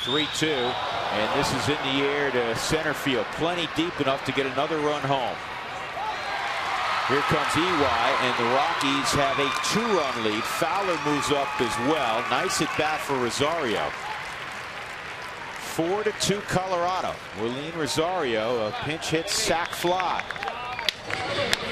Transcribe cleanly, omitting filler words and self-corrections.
3-2, and this is in the air to center field. Plenty deep enough to get another run home. Here comes EY, and the Rockies have a 2-run lead. Fowler moves up as well. Nice at bat for Rosario. 4-2 Colorado. Rosario, a pinch hit sac fly.